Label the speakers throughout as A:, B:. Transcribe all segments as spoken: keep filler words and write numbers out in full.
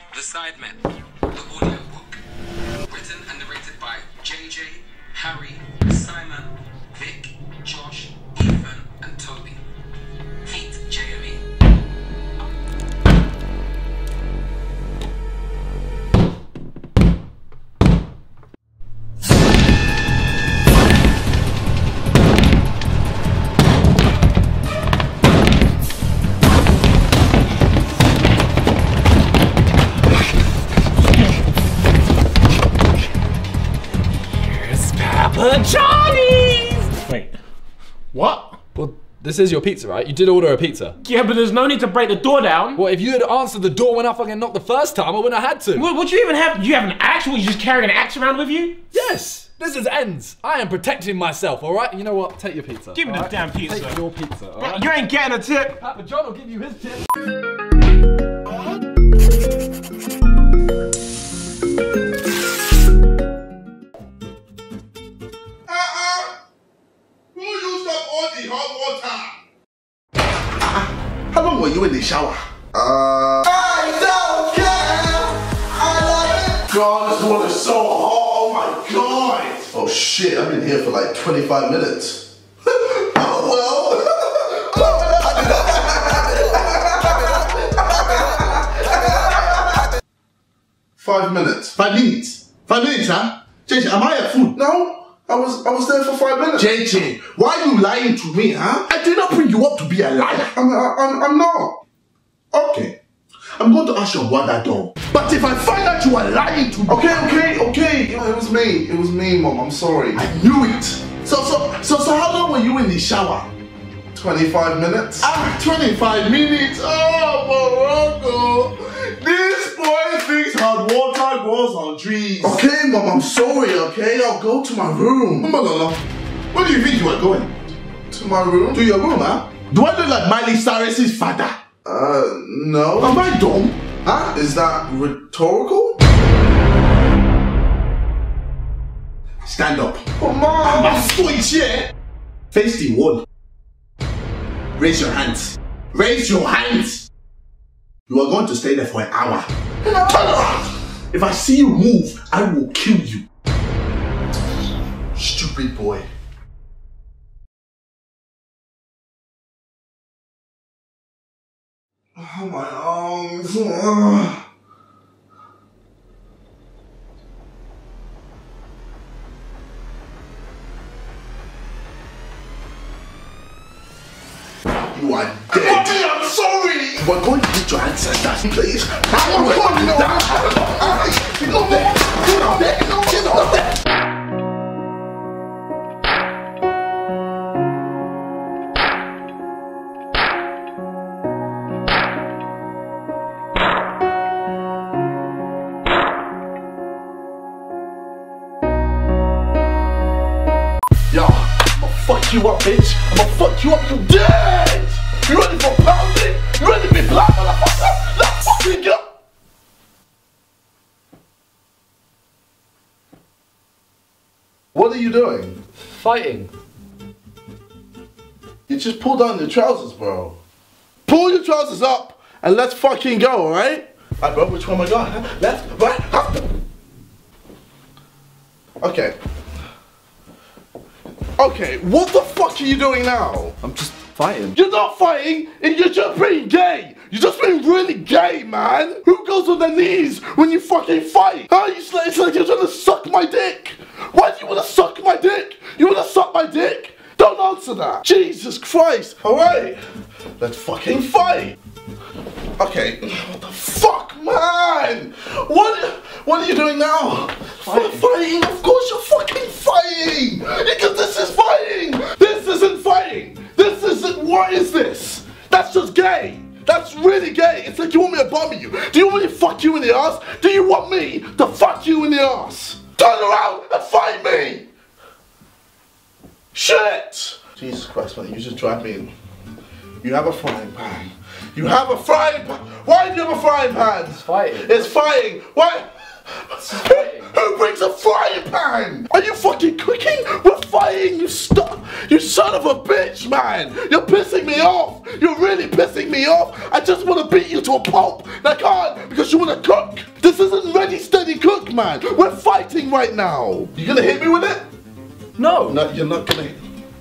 A: The Sidemen, the audiobook. Written and narrated by J J, Harry, Simon, Vic, Josh, Ethan, and Toby. Heat J M E.
B: Johnny's!
C: Wait, what?
B: Well, this is your pizza, right? You did order a pizza.
C: Yeah, but there's no need to break the door down.
B: Well, if you had answered the door when I fucking knocked the first time, I wouldn't have had to.
C: What, what do you even have? Do you have an axe? Will you just carry an axe around with you?
B: Yes! This is ends. I am protecting myself, alright? You know what? Take your pizza.
C: Give me the
B: right?
C: damn pizza.
B: Take your pizza, alright?
C: You ain't getting a tip.
B: Papa John will give you his tip.
D: Hot water. How long were you in the shower? Uh. I don't care. I love it. God, this water is so hot. Oh my God. Oh shit, I've been here for like twenty-five minutes. Oh well. Five minutes. Five minutes. Five minutes, huh? J J, am I at food? No. I was I was there for five minutes. J J, why are you lying to me, huh? I did not bring you up to be a liar. I'm, I'm, I'm not. Okay. I'm going to ask your brother though. But if I find out you are lying to me. Okay, okay, okay. It was me. It was me, Mom. I'm sorry. I knew it. So, so, so, so how long were you in the shower? twenty-five minutes. Ah, twenty-five minutes. Oh, Morocco. This boy thinks hot water grows on trees. Okay, Mom, I'm sorry, okay? I'll go to my room. Mama, where do you think you are going? To my room? To your room, huh? Do I look like Miley Cyrus's father? Uh, no. Am I dumb? Huh? Is that rhetorical? Stand up. Oh, Mom! I'm switch here. Face the wall. Raise your hands. Raise your hands. You are going to stay there for an hour. Turn around. If I see you move, I will kill you. Stupid boy. Oh, my arms. Oh. You are dead. Mommy, I'm sorry. You are going to meet your ancestors, please. I'm going to down. Get up there. Get up there. Get up there. Yo, I'm gonna fuck you up, bitch. I'm gonna fuck you up, you dead! You ready for pounding? You ready to be black, motherfucker? Let's fucking go! What are you doing?
B: Fighting.
D: You just pull down your trousers, bro. Pull your trousers up and let's fucking go, alright? Alright, bro, which one am I going? Huh? Left, right, up. Okay. Okay, what the fuck are you doing now?
B: I'm just fighting.
D: You're not fighting, and you're just being gay. You're just being really gay, man. Who goes on their knees when you fucking fight? Huh? You, it's like you're trying to suck my dick. Why do you want to suck my dick? You want to suck my dick? Don't answer that. Jesus Christ. All right, let's fucking fight. Okay, what the fuck, man? What, what are you doing now? Fighting. Fighting? Of course you're fucking fighting! Because this is fighting! This isn't fighting! This isn't, what is this? That's just gay! That's really gay! It's like you want me to bomb you! Do you want me to fuck you in the ass? Do you want me to fuck you in the ass? Turn around and fight me! Shit! Jesus Christ, man, you just drive me in. You have a frying pan. You have a frying pan. Why do you have a frying pan?
B: It's fighting.
D: It's fighting. Why?
B: It's fighting.
D: Who brings a frying pan? Are you fucking cooking? We're fighting, you stuff. You son of a bitch, man. You're pissing me off. You're really pissing me off. I just want to beat you to a pulp. And I can't because you want to cook. This isn't ready, steady, cook, man. We're fighting right now. You gonna hit me with it?
B: No.
D: No, you're not gonna hit.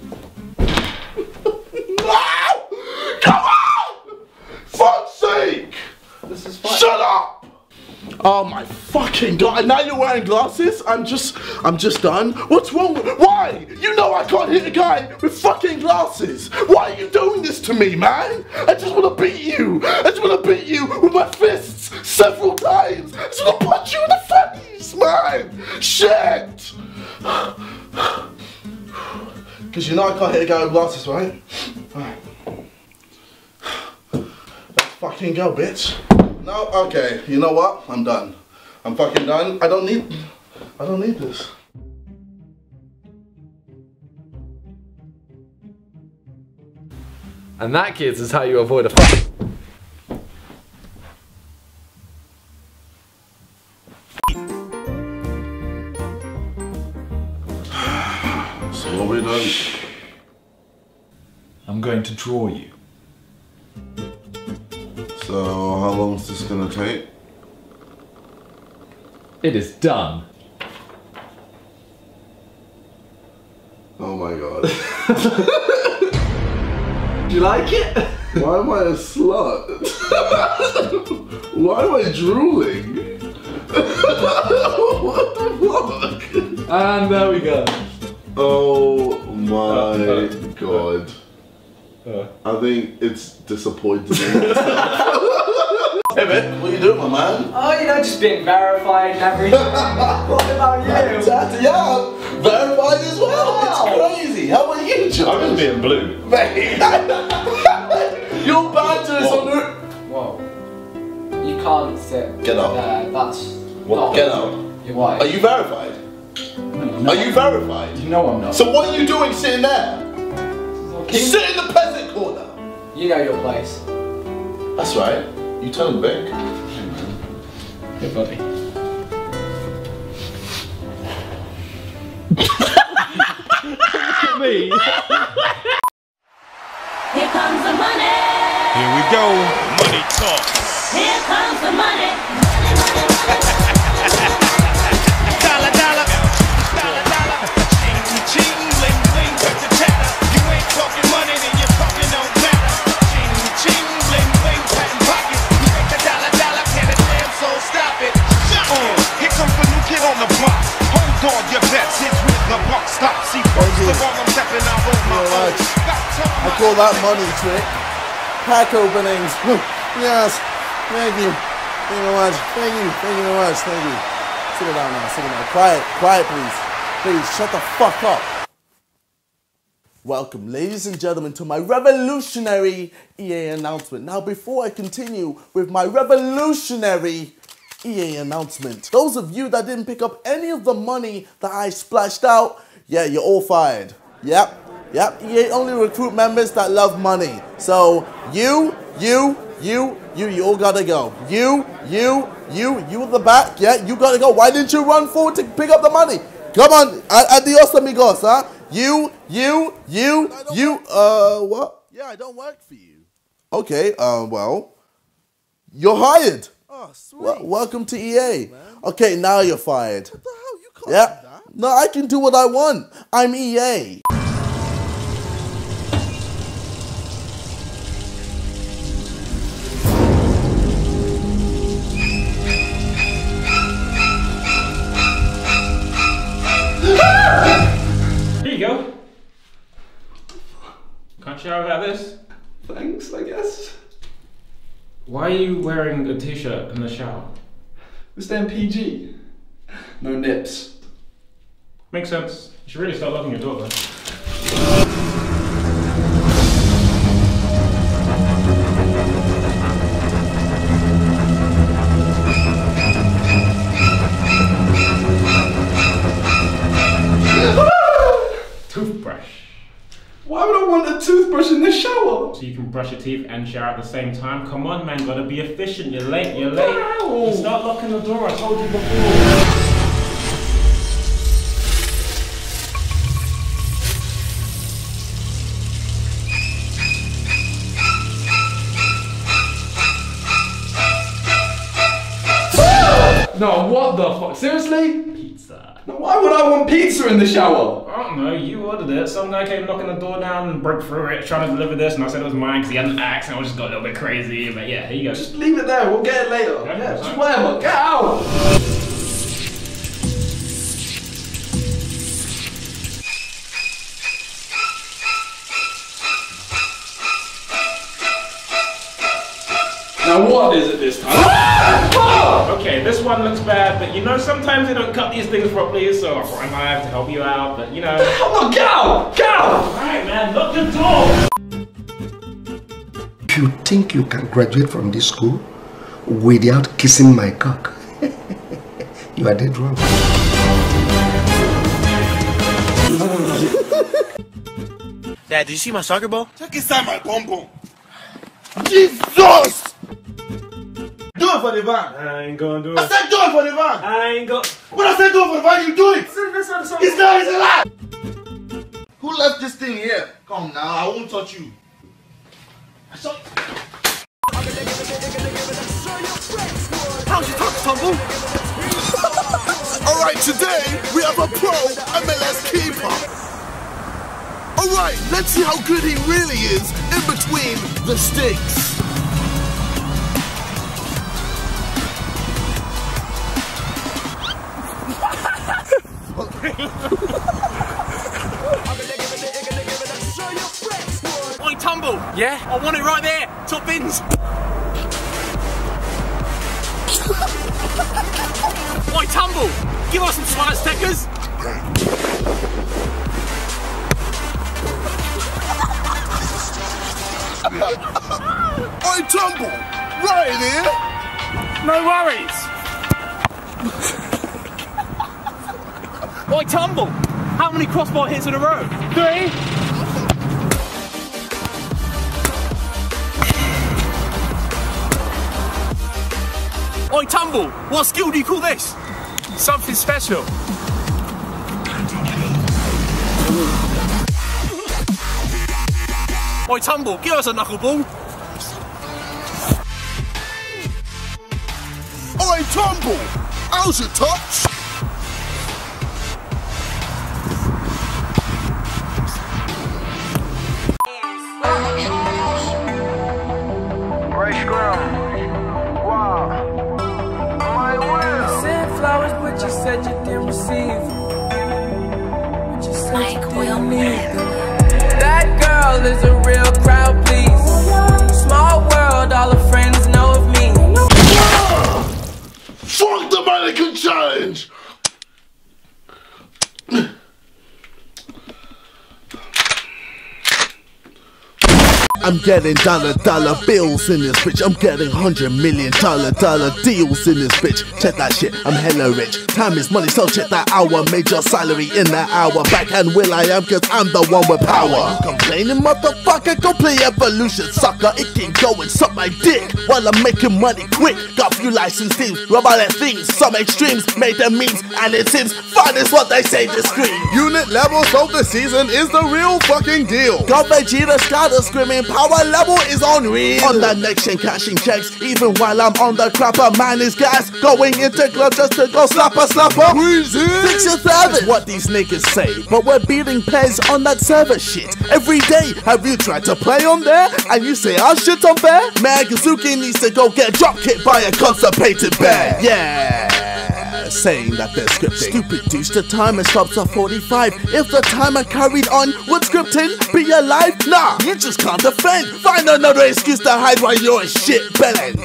D: No! Come on! Fuck's sake!
B: This is fine.
D: Shut up! Oh my fucking god! Now you're wearing glasses? I'm just, I'm just done. What's wrong with? Why? You know I can't hit a guy with fucking glasses. Why are you doing this to me, man? I just want to beat you. I just want to beat you with my fists several times. I just want to punch you in the face, man. Shit. Because you know I can't hit a guy with glasses, right? Right. Let's fucking go, bitch. No, okay. You know what? I'm done. I'm fucking done. I don't need. I don't need this.
B: And that, kids, is how you avoid a fight.
D: So what we done?
E: I'm going to draw you.
D: So how long is this gonna take?
B: It is done.
D: Oh my god.
B: Do you like it?
D: Why am I a slut? Why am I drooling? What the fuck?
B: And there we go.
D: Oh my
B: Uh, uh,
D: god.
B: Uh.
D: I think it's disappointing. Hey man, what are you doing, my man?
F: Oh, you know, just being verified and everything. What about you?
D: Fantastic. Yeah, I'm verified as well.
F: Wow.
D: It's crazy. How about you, George?
C: I'm just being blue.
D: Mate. Your banter is on the...
F: Whoa. You can't sit
D: Get up.
F: there. That's
D: What?
F: not
D: Get up.
F: your wife.
D: Are you verified?
F: No,
D: Are you verified?
F: you know I'm not.
D: So what are you doing sitting there?
F: King-
D: Sit in the peasant corner.
F: You know your place.
D: That's right. You turn big.
F: Hey, buddy.
C: Me.
G: Here comes the money.
H: Here we go. Money talk.
G: Here comes the money. Money, money, money.
H: Dollar, dollar. Dollar, dollar. Ching, ching, bling, bling, cut the chatter. You ain't talking money, then you're talking no matter. Ching, ching, bling, bling, patent pockets. You make the dollar, dollar, can a damn soul stop it. Uh, here comes the new kid on the block. Hold on, your bets. Hits with the buck stop. See, first of all, I'm stepping out on my own.
D: I call that money trick. Pack openings. Yes. Thank you. Thank you very much. Thank you. Thank you very much. Thank you. Sit it down now. Sit it down. Quiet. Quiet, please. Please, shut the fuck up. Welcome, ladies and gentlemen, to my revolutionary E A announcement. Now, before I continue with my revolutionary E A announcement, those of you that didn't pick up any of the money that I splashed out, yeah, you're all fired. Yep. Yep, E A only recruit members that love money. So, you, you, you, you, you all gotta go. You, you, you, you at the back, yeah, you gotta go. Why didn't you run forward to pick up the money? Come on, adios amigos, huh? You, you, you, you, uh, what? Yeah, I don't work for you. Okay, uh, well, you're hired. Oh, sweet. Well, welcome to E A. Man. Okay, now you're fired. What the hell? You can't yeah. do that. No, I can do what I want. I'm E A.
C: Here you go. Can't shower without this.
B: Thanks, I guess.
C: Why are you wearing a t-shirt in the shower?
B: We're staying P G. No nips.
C: Makes sense. You should really start locking your door then. Toothbrush.
B: Why would I want a toothbrush in the shower?
C: So you can brush your teeth and shower at the same time? Come on, man, gotta be efficient. You're late, you're late. Start locking the door, I told you before.
B: No, what the fuck? Seriously?
C: Pizza.
B: No, why would I want pizza in the shower?
C: I don't know, you ordered it. Some guy came knocking the door down and broke through it, trying to deliver this, and I said it was mine because he had an axe, and I just got a little bit crazy. But yeah, here you go.
B: Just leave it there, we'll get it later.
C: Okay,
B: Yeah,
C: fine.
B: just whatever, get out! Now what is it this time?
C: Okay, this one looks bad, but you know, sometimes they don't cut these things properly, so I thought I might have to help you out, but you know.
B: Come on, get out! Get out!
C: Alright, man, lock the door!
E: You think you can graduate from this school without kissing my cock? You are dead wrong.
H: Dad, did you see my soccer ball?
D: Check inside my bum bum. Jesus! Do it for the van.
C: I ain't gonna do
D: I
C: it.
D: said do it for the van.
C: I ain't go.
D: When I said do it for the van, you do it.
C: That's not a song.
D: It's not, it's a lie. Who left this thing here? Come now, I won't touch you. I saw
H: How's your talk, Tumble?
D: Alright, today we have a pro M L S keeper. Alright, let's see how good he really is in between the sticks.
H: Oi, Tumble! Yeah? I want it right there! Top bins! Oi, Tumble! Give us some swat stickers!
D: Oi, Tumble! Right here!
H: No worries! Oi, Tumble! How many crossbar hits in a row? Three? Oi, Tumble! What skill do you call this? Something special. Oi, Tumble, give us a knuckleball.
D: Oi, Tumble! How's your touch?
F: Flowers, but you said you didn't receive. But you said you didn't need them. That girl is a real crowd, please. Small world, all her friends know of me.
D: Fuck the mannequin challenge! I'm getting dollar dollar bills in this bitch. I'm getting hundred million dollar dollar deals in this bitch. Check that shit, I'm hella rich. Time is money, so check that hour. Major salary in that hour. Backhand will I am, cause I'm the one with power. Complaining motherfucker, go play evolution sucker. It can go and suck my dick while I'm making money quick. Got few license teams, rub all that things. Some extremes made them memes, and it seems fun is what they say to scream. Unit levels of the season is the real fucking deal. Got Vegeta started screaming. Power level is unreal. On the next chain, cashing checks. Even while I'm on the crapper, man is gas. Going into club just to go slapper, slapper. Wheezy. Six or seven. That's what these niggas say. But we're beating players on that server shit every day. Have you tried to play on there? And you say our shit's unfair? Man, Kazuki needs to go get drop kicked by a constipated bear. Yeah. Saying that they're scripting. Stupid douche, the timer stops at forty-five. If the timer carried on, would scripting be alive? Nah, you just can't defend. Find another excuse to hide while you're a shit bellend.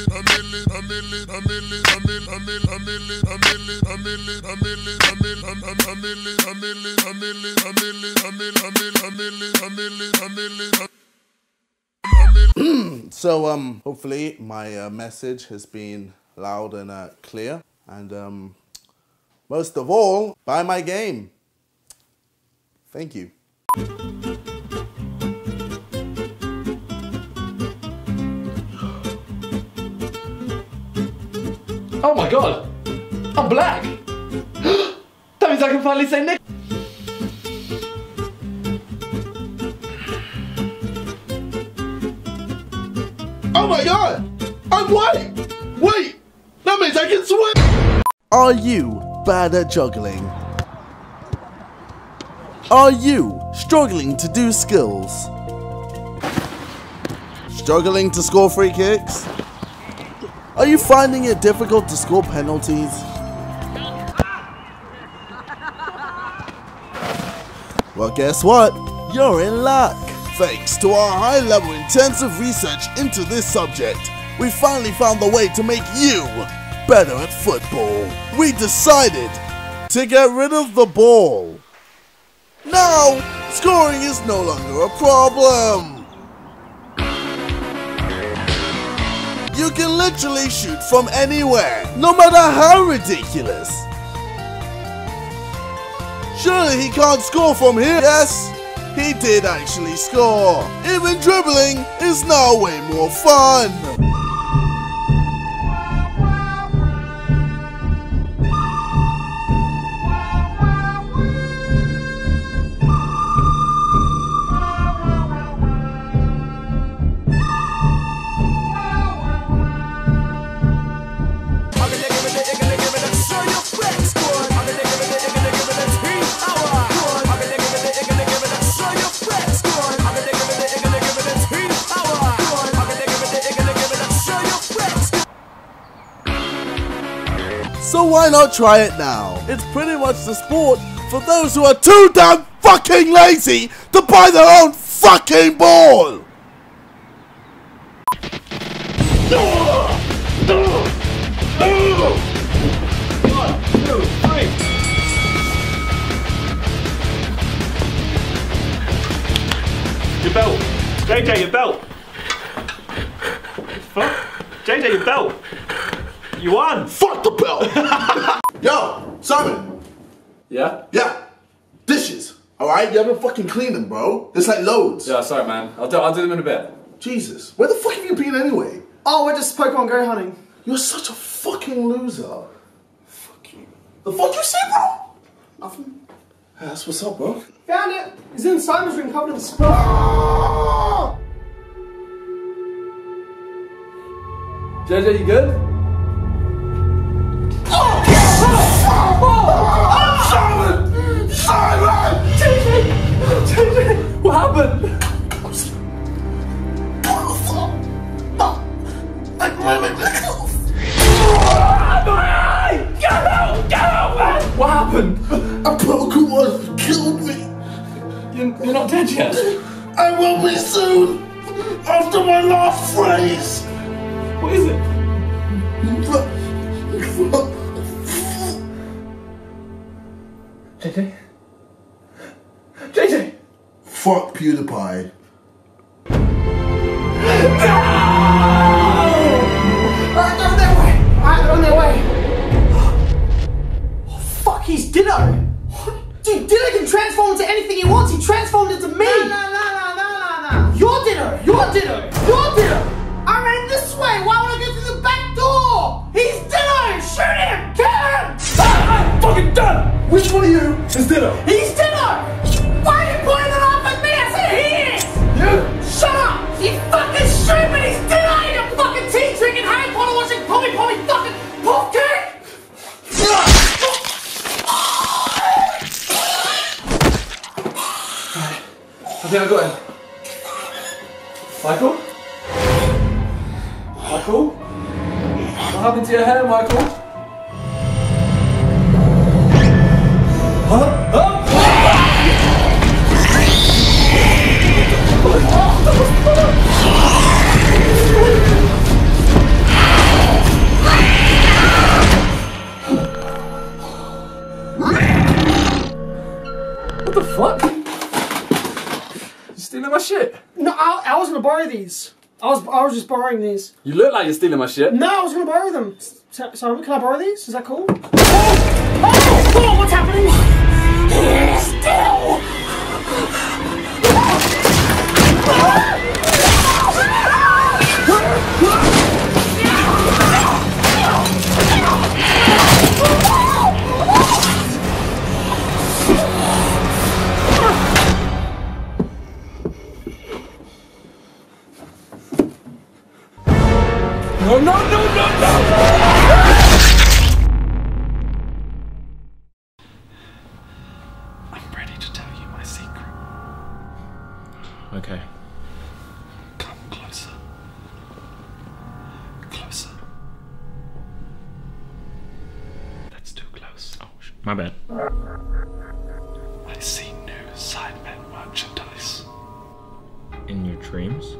D: So um, hopefully my uh, message has been loud and uh, clear. And um, most of all, buy my game. Thank you.
B: Oh my god! I'm black! That means I can finally say Nick.
D: Oh my god! I'm white! Wait! That means I can swim!
I: Are you bad at juggling? Are you struggling to do skills? Struggling to score free kicks? Are you finding it difficult to score penalties? Well, guess what? You're in luck. Thanks to our high-level intensive research into this subject, we finally found the way to make you better at football. We decided to get rid of the ball. Now, scoring is no longer a problem. You can literally shoot from anywhere, no matter how ridiculous. Surely he can't score from here. Yes, he did actually score. Even dribbling is now way more fun. So why not try it now? It's pretty much the sport for those who are too damn fucking lazy to buy their own fucking ball!
C: One, two, three. Your belt. J J, your belt. Fuck. J J, your belt. You won!
D: Fuck the belt! Yo, Simon!
B: Yeah?
D: Yeah! Dishes! Alright? You haven't fucking cleaned them, bro. There's like loads.
B: Yeah, sorry, man. I'll do, I'll do them in a bit.
D: Jesus. Where the fuck have you been anyway?
J: Oh, we're just Pokemon Go hunting.
D: You're such a fucking loser. Fuck you. The fuck you say, bro?
J: Nothing.
D: Yeah, that's what's up, bro.
J: Found it! It's in Simon's room covered in spot.
B: J J, you good?
D: Simon! Simon!
J: J J! J J! What happened? Get out! Get out, man! What happened?
D: A Pokemon killed me.
B: You're, you're not dead yet.
D: I will be soon. After my last phrase.
B: What is it? J J? J J!
D: Fuck PewDiePie.
J: No! Alright, they're on their way! Alright, they're on their way! Oh, fuck, he's Ditto! Dude, Ditto can transform into anything he wants, he transformed into me! No, no, no, no, no, no, no! You're Ditto! You're Ditto! You're Ditto! I ran this way! Why would I go through the back door? He's Ditto! Shoot him! Kill him! Ah, I'm fucking done!
D: Which one of you is Ditto?
J: He's Ditto! Why are you pointing it off at me? I said he is!
D: You?
J: Shut up! You fucking stupid! He's Ditto! You fucking tea drinking, Harry Potter watching, Pommy Pommy fucking pop cake!
B: I think I got him. Michael? Michael? What happened to your hair, Michael? Huh? Huh? What the fuck? You stealing my shit?
J: No, I, I was gonna borrow these. I was I was just borrowing these.
B: You look like you're stealing my shit.
J: No, I was gonna borrow them. So, so can I borrow these? Is that cool? Oh! Oh! Oh! What's happening? Still!
B: No, no, no, no, no!
C: My bad.
B: I see new Sidemen merchandise.
C: In your dreams?